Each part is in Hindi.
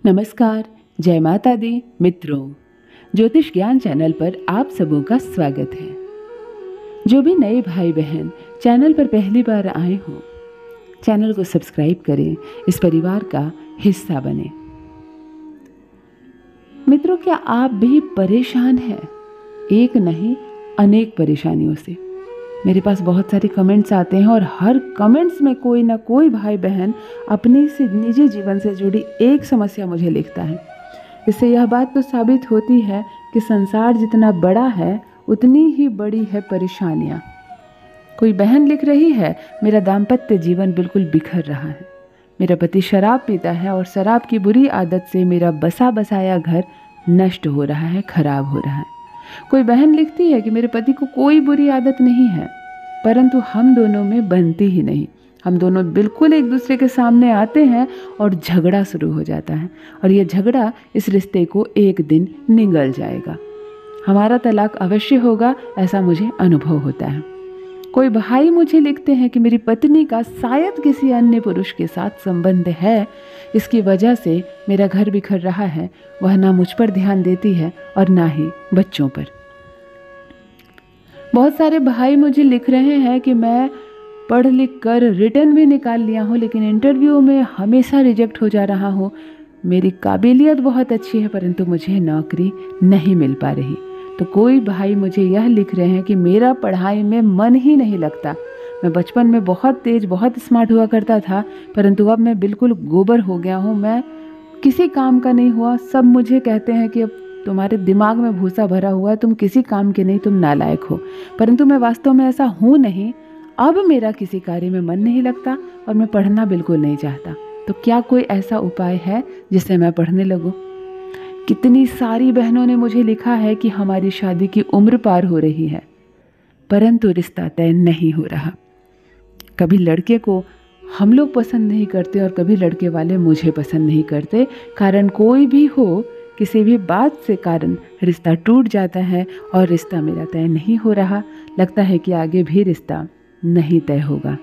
नमस्कार, जय माता दी मित्रों। ज्योतिष ज्ञान चैनल पर आप सबों का स्वागत है। जो भी नए भाई बहन चैनल पर पहली बार आए हों, चैनल को सब्सक्राइब करें, इस परिवार का हिस्सा बने। मित्रों, क्या आप भी परेशान हैं? एक नहीं, अनेक परेशानियों से। मेरे पास बहुत सारे कमेंट्स आते हैं और हर कमेंट्स में कोई ना कोई भाई बहन अपने से निजी जीवन से जुड़ी एक समस्या मुझे लिखता है। इससे यह बात तो साबित होती है कि संसार जितना बड़ा है उतनी ही बड़ी है परेशानियाँ। कोई बहन लिख रही है, मेरा दाम्पत्य जीवन बिल्कुल बिखर रहा है। मेरा पति शराब पीता है और शराब की बुरी आदत से मेरा बसा बसाया घर नष्ट हो रहा है, खराब हो रहा है। कोई बहन लिखती है कि मेरे पति को कोई बुरी आदत नहीं है, परंतु हम दोनों में बनती ही नहीं। हम दोनों बिल्कुल एक दूसरे के सामने आते हैं और झगड़ा शुरू हो जाता है, और यह झगड़ा इस रिश्ते को एक दिन निगल जाएगा। हमारा तलाक अवश्य होगा, ऐसा मुझे अनुभव होता है। कोई भाई मुझे लिखते हैं कि मेरी पत्नी का शायद किसी अन्य पुरुष के साथ संबंध है, इसकी वजह से मेरा घर बिखर रहा है। वह ना मुझ पर ध्यान देती है और ना ही बच्चों पर। बहुत सारे भाई मुझे लिख रहे हैं कि मैं पढ़ लिख कर रिटर्न भी निकाल लिया हूँ, लेकिन इंटरव्यू में हमेशा रिजेक्ट हो जा रहा हूँ। मेरी काबिलियत बहुत अच्छी है, परंतु मुझे नौकरी नहीं मिल पा रही। तो कोई भाई मुझे यह लिख रहे हैं कि मेरा पढ़ाई में मन ही नहीं लगता। मैं बचपन में बहुत तेज, बहुत स्मार्ट हुआ करता था, परंतु अब मैं बिल्कुल गोबर हो गया हूँ। मैं किसी काम का नहीं हुआ। सब मुझे कहते हैं कि अब तुम्हारे दिमाग में भूसा भरा हुआ है, तुम किसी काम के नहीं, तुम नालायक हो। परंतु मैं वास्तव में ऐसा हूँ नहीं। अब मेरा किसी कार्य में मन नहीं लगता और मैं पढ़ना बिल्कुल नहीं चाहता। तो क्या कोई ऐसा उपाय है जिससे मैं पढ़ने लगूँ? कितनी सारी बहनों ने मुझे लिखा है कि हमारी शादी की उम्र पार हो रही है, परंतु रिश्ता तय नहीं हो रहा। कभी लड़के को हम लोग पसंद नहीं करते और कभी लड़के वाले मुझे पसंद नहीं करते। कारण कोई भी हो, किसी भी बात से कारण रिश्ता टूट जाता है और रिश्ता मेरा तय नहीं हो रहा। लगता है कि आगे भी रिश्ता नहीं तय होगा।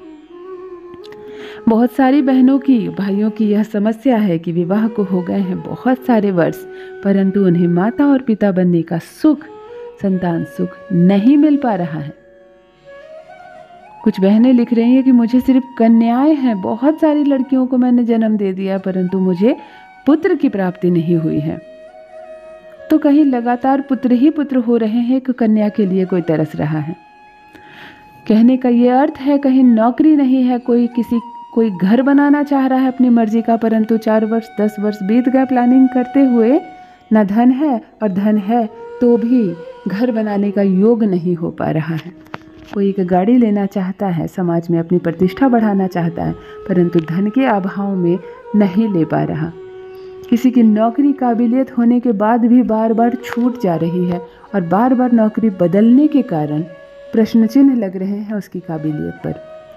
बहुत सारी बहनों की, भाइयों की यह समस्या है कि विवाह को हो गए हैं बहुत सारे वर्ष, परंतु उन्हें माता और पिता बनने का सुख, संतान सुख नहीं मिल पा रहा है। कुछ बहनें लिख रही हैं कि मुझे सिर्फ कन्याएं हैं, बहुत सारी लड़कियों को मैंने जन्म दे दिया, परंतु मुझे पुत्र की प्राप्ति नहीं हुई है। तो कहीं लगातार पुत्र ही पुत्र हो रहे हैं कि कन्या के लिए कोई तरस रहा है। कहने का ये अर्थ है, कहीं नौकरी नहीं है, कोई घर बनाना चाह रहा है अपनी मर्जी का, परंतु 4 वर्ष 10 वर्ष बीत गए प्लानिंग करते हुए। न धन है, और धन है तो भी घर बनाने का योग नहीं हो पा रहा है। कोई एक गाड़ी लेना चाहता है, समाज में अपनी प्रतिष्ठा बढ़ाना चाहता है, परंतु धन के अभाव में नहीं ले पा रहा। किसी की नौकरी काबिलियत होने के बाद भी बार बार छूट जा रही है, और बार बार नौकरी बदलने के कारण प्रश्न चिन्ह लग रहे हैं उसकी काबिलियत पर।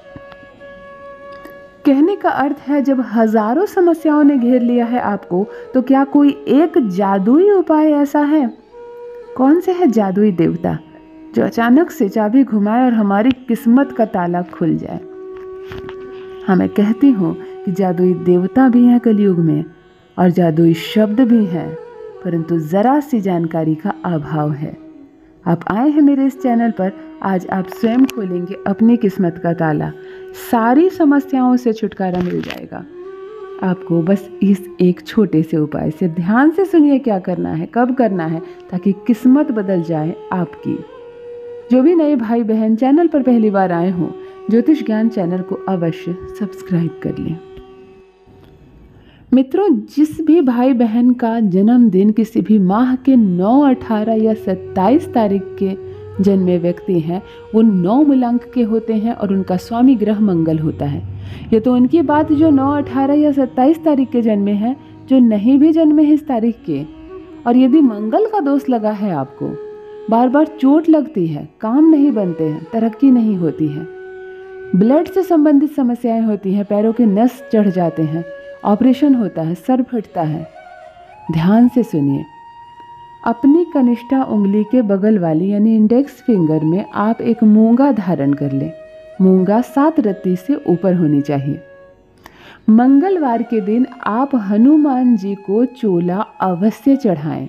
कहने का अर्थ है, जब हजारों समस्याओं ने घेर लिया है आपको, तो क्या कोई एक जादुई उपाय ऐसा है? कौन से है जादुई देवता जो अचानक से चाबी घुमाए और हमारी किस्मत का ताला खुल जाए? हाँ, मैं कहती हूँ कि जादुई देवता भी हैं कलयुग में, और जादुई शब्द भी हैं, परंतु जरा सी जानकारी का अभाव है। आप आए हैं मेरे इस चैनल पर, आज आप स्वयं खोलेंगे अपनी किस्मत का ताला, सारी समस्याओं से छुटकारा मिल जाएगा। आपको बस इस एक छोटे से उपाय से, ध्यान से सुनिए क्या करना है, कब करना है, ताकि किस्मत बदल जाए आपकी। जो भी नए भाई बहन चैनल पर पहली बार आए हों, ज्योतिष ज्ञान चैनल को अवश्य सब्सक्राइब कर लें। मित्रों, जिस भी भाई बहन का जन्मदिन किसी भी माह के 9, 18 या 27 तारीख के जन्मे व्यक्ति हैं, वो 9 मूलांक के होते हैं और उनका स्वामी ग्रह मंगल होता है। ये तो उनकी बात जो 9, 18 या 27 तारीख के जन्मे हैं। जो नहीं भी जन्मे हैं इस तारीख के, और यदि मंगल का दोष लगा है आपको, बार बार चोट लगती है, काम नहीं बनते हैं, तरक्की नहीं होती है, ब्लड से संबंधित समस्याएं होती हैं, पैरों के नस चढ़ जाते हैं, ऑपरेशन होता है, सर फटता है, ध्यान से सुनिए। अपनी कनिष्ठा उंगली के बगल वाली यानी इंडेक्स फिंगर में आप एक मूंगा धारण कर लें। मूंगा 7 रत्ती से ऊपर होनी चाहिए। मंगलवार के दिन आप हनुमान जी को चोला अवश्य चढ़ाएं।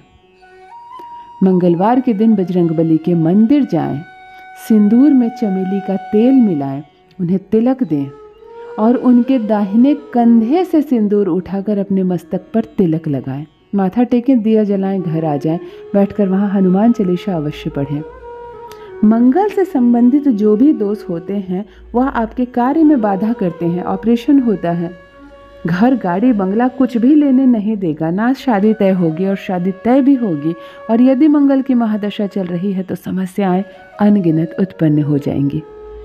मंगलवार के दिन बजरंगबली के मंदिर जाएं, सिंदूर में चमेली का तेल मिलाएं, उन्हें तिलक दें और उनके दाहिने कंधे से सिंदूर उठाकर अपने मस्तक पर तिलक लगाएं। माथा टेकें, दिया जलाएं, घर आ जाएं, बैठकर वहाँ हनुमान चालीसा अवश्य पढ़ें। मंगल से संबंधित जो भी दोष होते हैं वह आपके कार्य में बाधा करते हैं। ऑपरेशन होता है, घर, गाड़ी, बंगला कुछ भी लेने नहीं देगा, ना शादी तय होगी और शादी तय भी होगी। और यदि मंगल की महादशा चल रही है तो समस्याएं अनगिनत उत्पन्न हो जाएंगी।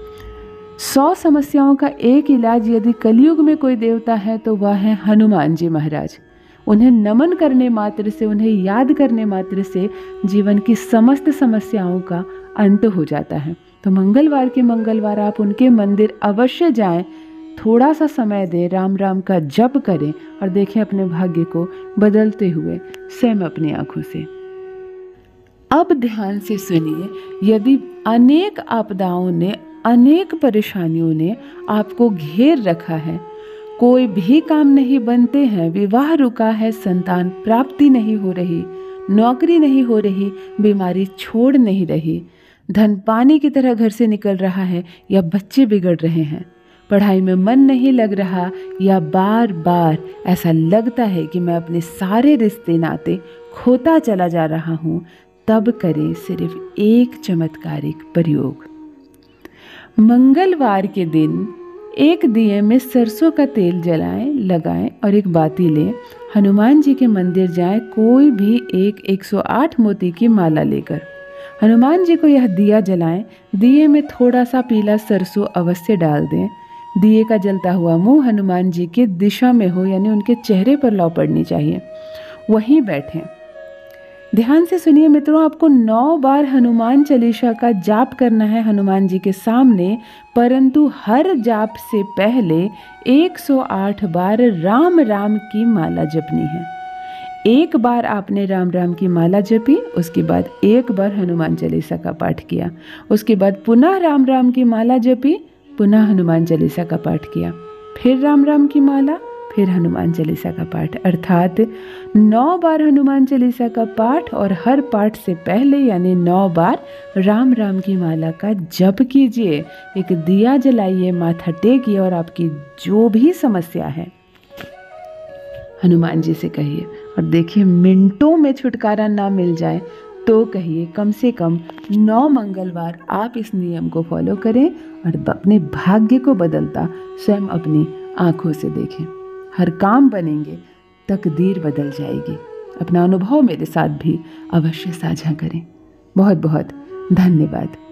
100 समस्याओं का एक इलाज यदि कलयुग में कोई देवता है तो वह है हनुमान जी महाराज। उन्हें नमन करने मात्र से, उन्हें याद करने मात्र से जीवन की समस्त समस्याओं का अंत हो जाता है। तो मंगलवार के मंगलवार आप उनके मंदिर अवश्य जाएं, थोड़ा सा समय दें, राम राम का जप करें और देखें अपने भाग्य को बदलते हुए स्वयं अपनी आंखों से। अब ध्यान से सुनिए, यदि अनेक आपदाओं ने, अनेक परेशानियों ने आपको घेर रखा है, कोई भी काम नहीं बनते हैं, विवाह रुका है, संतान प्राप्ति नहीं हो रही, नौकरी नहीं हो रही, बीमारी छोड़ नहीं रही, धन पानी की तरह घर से निकल रहा है या बच्चे बिगड़ रहे हैं, पढ़ाई में मन नहीं लग रहा या बार बार ऐसा लगता है कि मैं अपने सारे रिश्ते नाते खोता चला जा रहा हूँ, तब करें सिर्फ एक चमत्कारिक प्रयोग। मंगलवार के दिन एक दिए में सरसों का तेल जलाएं, लगाएं और एक बाती लें, हनुमान जी के मंदिर जाएं, कोई भी एक 108 मोती की माला लेकर हनुमान जी को यह दिया जलाएं। दिए में थोड़ा सा पीला सरसों अवश्य डाल दें। दिए का जलता हुआ मुंह हनुमान जी के दिशा में हो, यानी उनके चेहरे पर लौ पड़नी चाहिए। वहीं बैठें। ध्यान से सुनिए मित्रों, आपको 9 बार हनुमान चालीसा का जाप करना है हनुमान जी के सामने, परंतु हर जाप से पहले 108 बार राम राम की माला जपनी है। एक बार आपने राम राम की माला जपी, उसके बाद एक बार हनुमान चालीसा का पाठ किया, उसके बाद पुनः राम राम की माला जपी, पुनः हनुमान चालीसा का पाठ किया, फिर राम राम की माला, फिर हनुमान चालीसा का पाठ, अर्थात 9 बार हनुमान चालीसा का पाठ और हर पाठ से पहले यानी 9 बार राम राम की माला का जप कीजिए। एक दिया जलाइए, माथा टेकिए और आपकी जो भी समस्या है हनुमान जी से कहिए और देखिए मिनटों में छुटकारा ना मिल जाए तो कहिए, कम से कम 9 मंगलवार आप इस नियम को फॉलो करें और अपने भाग्य को बदलता स्वयं अपनी आंखों से देखें। हर काम बनेंगे, तकदीर बदल जाएगी। अपना अनुभव मेरे साथ भी अवश्य साझा करें। बहुत बहुत धन्यवाद।